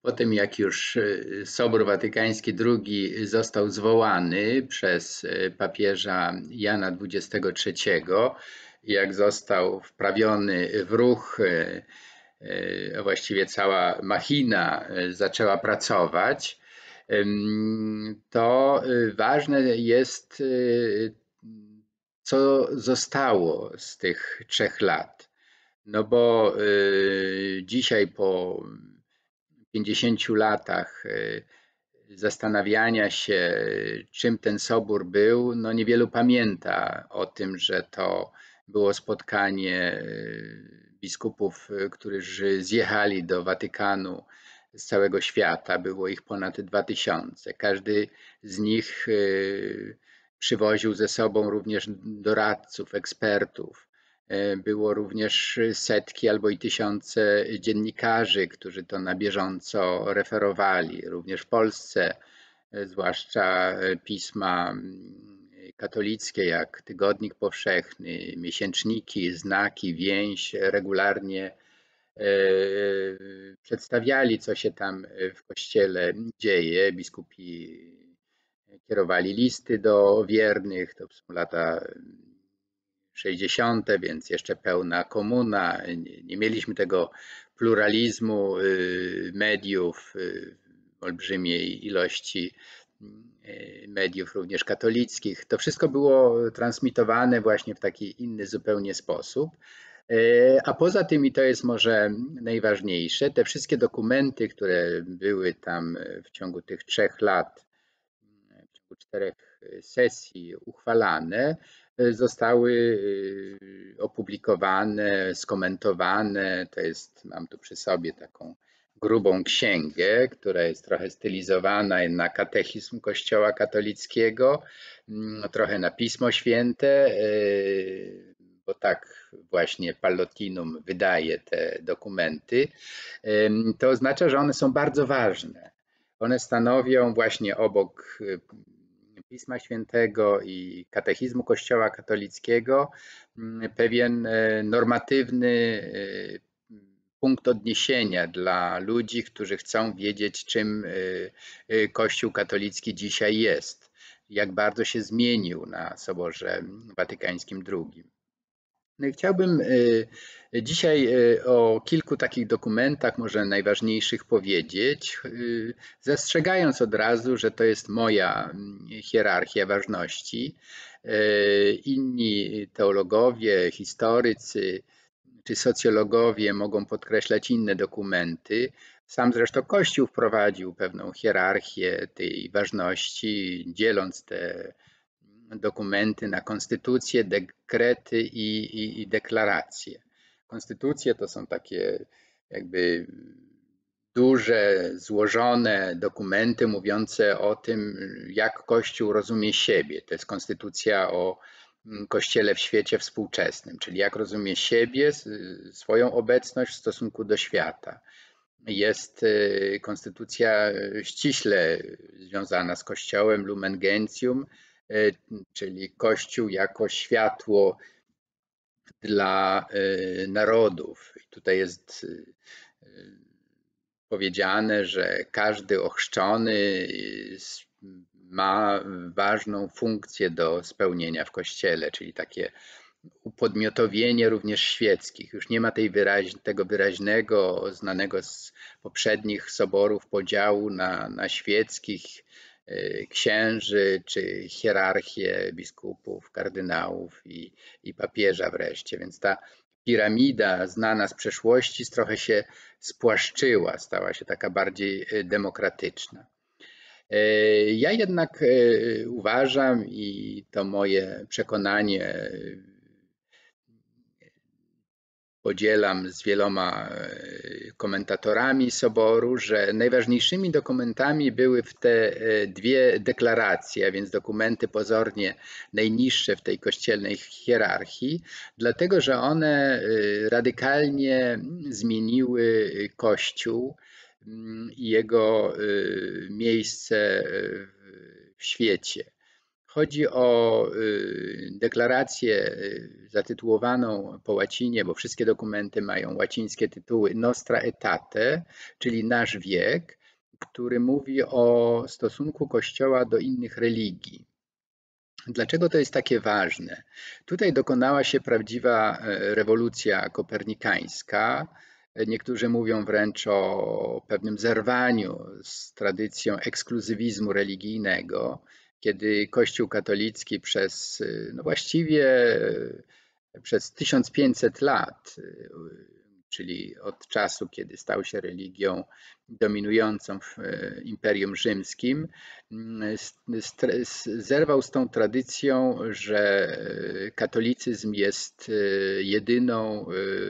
Potem jak już Sobór Watykański II został zwołany przez papieża Jana XXIII, jak został wprawiony w ruch, a właściwie cała machina zaczęła pracować, to ważne jest, co zostało z tych 3 lat. No bo dzisiaj po 50 latach zastanawiania się, czym ten sobór był, no niewielu pamięta o tym, że to było spotkanie biskupów, którzy zjechali do Watykanu z całego świata. Było ich ponad 2000. Każdy z nich przywoził ze sobą również doradców, ekspertów. Było również setki albo i tysiące dziennikarzy, którzy to na bieżąco referowali. Również w Polsce, zwłaszcza pisma katolickie jak Tygodnik Powszechny, miesięczniki, Znaki, Więź regularnie przedstawiali, co się tam w kościele dzieje. Biskupi kierowali listy do wiernych, to są lata 60., więc jeszcze pełna komuna. Nie mieliśmy tego pluralizmu mediów, olbrzymiej ilości mediów również katolickich. To wszystko było transmitowane właśnie w taki inny zupełnie sposób. A poza tym, i to jest może najważniejsze, te wszystkie dokumenty, które były tam w ciągu tych 3 lat, w ciągu 4 sesji uchwalane, zostały opublikowane, skomentowane. To jest, mam tu przy sobie taką grubą księgę, która jest trochę stylizowana na katechizm Kościoła katolickiego, trochę na Pismo Święte, bo tak właśnie Pallotinum wydaje te dokumenty. To oznacza, że one są bardzo ważne. One stanowią właśnie obok Pisma Świętego i katechizmu Kościoła katolickiego pewien normatywny punkt odniesienia dla ludzi, którzy chcą wiedzieć, czym Kościół katolicki dzisiaj jest, jak bardzo się zmienił na Soborze Watykańskim II. No i chciałbym dzisiaj o kilku takich dokumentach, może najważniejszych, powiedzieć, zastrzegając od razu, że to jest moja hierarchia ważności. Inni teologowie, historycy czy socjologowie mogą podkreślać inne dokumenty. Sam zresztą Kościół wprowadził pewną hierarchię tej ważności, dzieląc te dokumenty na konstytucje, dekrety i deklaracje. Konstytucje to są takie jakby duże, złożone dokumenty mówiące o tym, jak Kościół rozumie siebie. To jest konstytucja o Kościele w świecie współczesnym, czyli jak rozumie siebie, swoją obecność w stosunku do świata. Jest konstytucja ściśle związana z Kościołem, Lumen Gentium, czyli Kościół jako światło dla narodów. I tutaj jest powiedziane, że każdy ochrzczony ma ważną funkcję do spełnienia w Kościele, czyli takie upodmiotowienie również świeckich. Już nie ma tego wyraźnego, znanego z poprzednich soborów podziału na świeckich, księży czy hierarchię biskupów, kardynałów i papieża wreszcie. Więc ta piramida znana z przeszłości trochę się spłaszczyła, stała się taka bardziej demokratyczna. Ja jednak uważam, i to moje przekonanie podzielam z wieloma komentatorami Soboru, że najważniejszymi dokumentami były te 2 deklaracje, a więc dokumenty pozornie najniższe w tej kościelnej hierarchii, dlatego że one radykalnie zmieniły Kościół i jego miejsce w świecie. Chodzi o deklarację zatytułowaną po łacinie, bo wszystkie dokumenty mają łacińskie tytuły Nostra Aetate, czyli nasz wiek, który mówi o stosunku Kościoła do innych religii. Dlaczego to jest takie ważne? Tutaj dokonała się prawdziwa rewolucja kopernikańska. Niektórzy mówią wręcz o pewnym zerwaniu z tradycją ekskluzywizmu religijnego, kiedy Kościół katolicki no właściwie przez 1500 lat, czyli od czasu, kiedy stał się religią dominującą w Imperium Rzymskim, zerwał z tą tradycją, że katolicyzm jest jedyną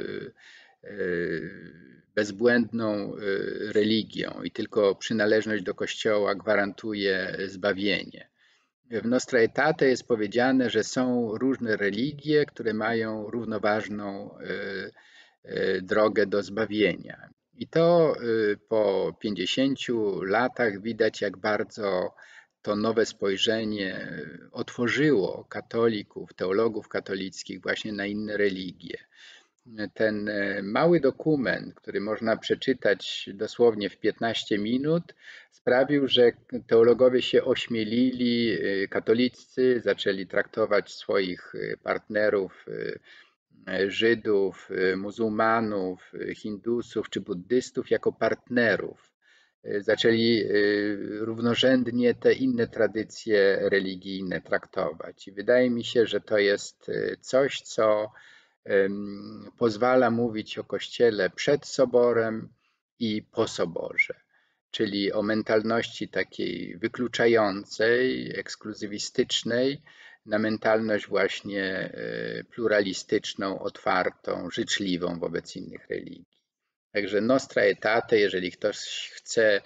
bezbłędną religią i tylko przynależność do Kościoła gwarantuje zbawienie. W Nostra Aetate jest powiedziane, że są różne religie, które mają równoważną drogę do zbawienia. I to po 50 latach widać, jak bardzo to nowe spojrzenie otworzyło katolików, teologów katolickich właśnie na inne religie. Ten mały dokument, który można przeczytać dosłownie w 15 minut, sprawił, że teologowie się ośmielili, katolicy zaczęli traktować swoich partnerów, Żydów, muzułmanów, Hindusów czy buddystów jako partnerów. Zaczęli równorzędnie te inne tradycje religijne traktować. I wydaje mi się, że to jest coś, co pozwala mówić o Kościele przed soborem i po soborze, czyli o mentalności takiej wykluczającej, ekskluzywistycznej, na mentalność właśnie pluralistyczną, otwartą, życzliwą wobec innych religii. Także Nostra Aetate, jeżeli ktoś chce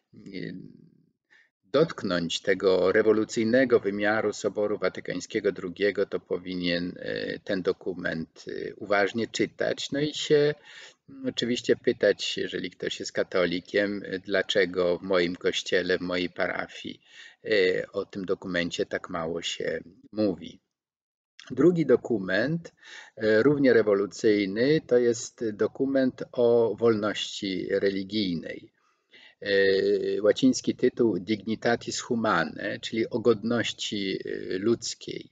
dotknąć tego rewolucyjnego wymiaru Soboru Watykańskiego II, to powinien ten dokument uważnie czytać. No i się oczywiście pytać, jeżeli ktoś jest katolikiem, dlaczego w moim kościele, w mojej parafii o tym dokumencie tak mało się mówi. Drugi dokument, równie rewolucyjny, to jest dokument o wolności religijnej. Łaciński tytuł Dignitatis Humanae, czyli o godności ludzkiej.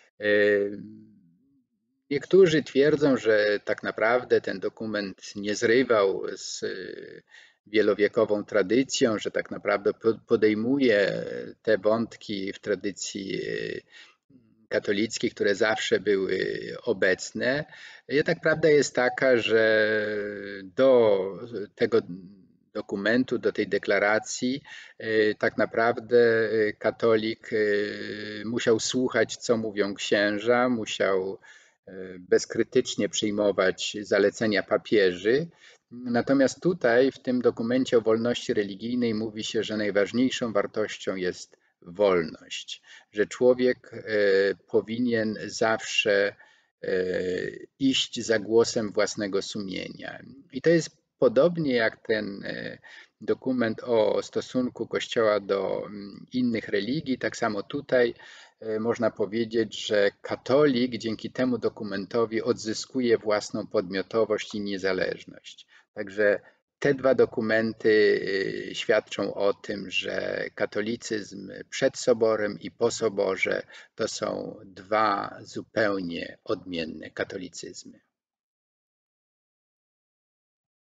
Niektórzy twierdzą, że tak naprawdę ten dokument nie zrywał z wielowiekową tradycją, że tak naprawdę podejmuje te wątki w tradycji katolickiej, które zawsze były obecne. Jednak prawda jest taka, że do tego dokumentu, do tej deklaracji tak naprawdę katolik musiał słuchać, co mówią księża, musiał bezkrytycznie przyjmować zalecenia papieży. Natomiast tutaj w tym dokumencie o wolności religijnej mówi się, że najważniejszą wartością jest wolność, że człowiek powinien zawsze iść za głosem własnego sumienia. I to jest podobnie jak ten dokument o stosunku Kościoła do innych religii, tak samo tutaj można powiedzieć, że katolik dzięki temu dokumentowi odzyskuje własną podmiotowość i niezależność. Także te dwa dokumenty świadczą o tym, że katolicyzm przed soborem i po soborze to są dwa zupełnie odmienne katolicyzmy.